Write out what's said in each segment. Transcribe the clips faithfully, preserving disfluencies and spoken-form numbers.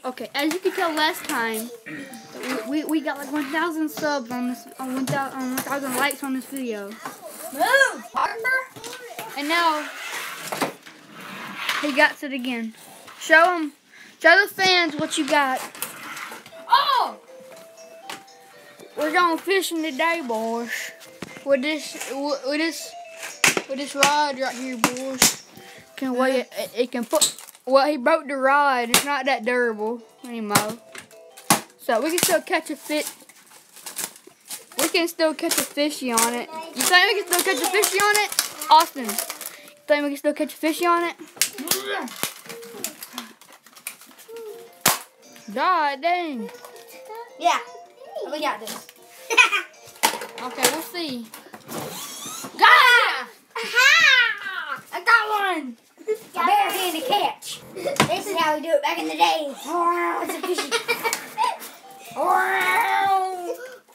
Okay, as you can tell last time, we, we, we got like one thousand subs on this, on one thousand likes on this video. Move, Harper! And now, he got it again. Show them, show the fans what you got. Oh! We're going fishing today, boys. With this, with this, with this rod right here, boys. Can weigh it, it, it can put. Well, he broke the rod. It's not that durable anymore. So we can still catch a fish. We can still catch a fishy on it. You think we can still catch a fishy on it, Austin? You think we can still catch a fishy on it? God dang. Yeah, we got this. Okay, we'll see. Got I got one. A bare-handed catch. This is how we do it back in the day. Oh, it's a fishy. Oh.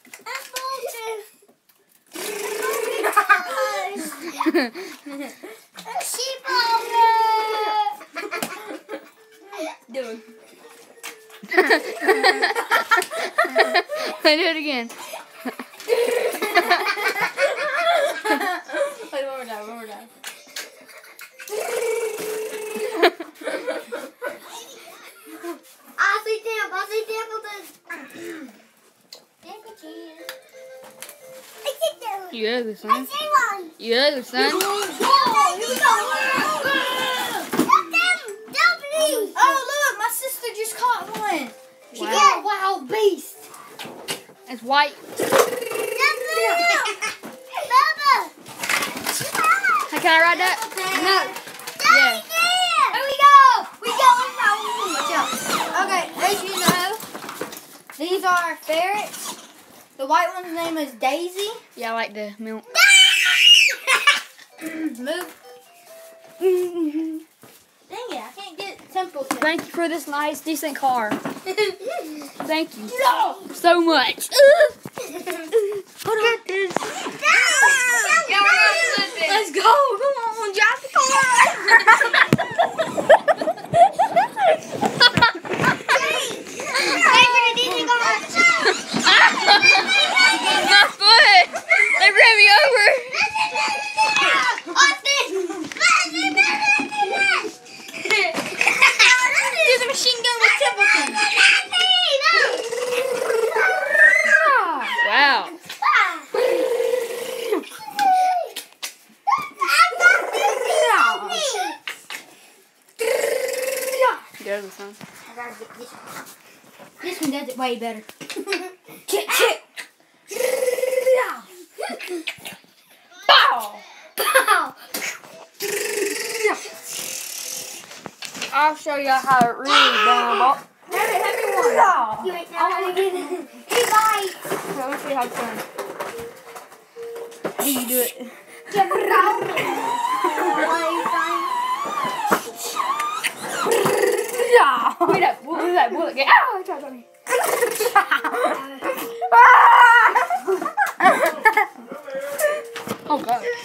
Sheep Do it. I do it again. Wait, one more time, one more time. I see Temp, I see Templeton. Templeton. I see Templeton. You ugly, son. I see one. You ugly, son. Oh, here we go. Oh, look, my sister just caught one. She Wow. got a wild beast. It's white. Hey, can I ride that? No. Yeah. Here we go. We go. Okay, as you know, these are ferrets. The white one's name is Daisy. Yeah, I like the milk. Move. Dang it, I can't get Templeton. Thank you for this nice, decent car. Thank you No. so much. Hold on. Let's go. Come on, drive the car. My foot! They ran me over! Do the machine gun with Templeton. Wow. There's the sun. I gotta get this one. This one does it way better. Chick, chick. Bow. Bow. I'll show you how it really done. Have it, have it one. You ain't I want to get it. He bites. Let me see how it's done. How you do it? Get it out. Wait up. What was that? Bullet. Get out. Try something. Oh, God.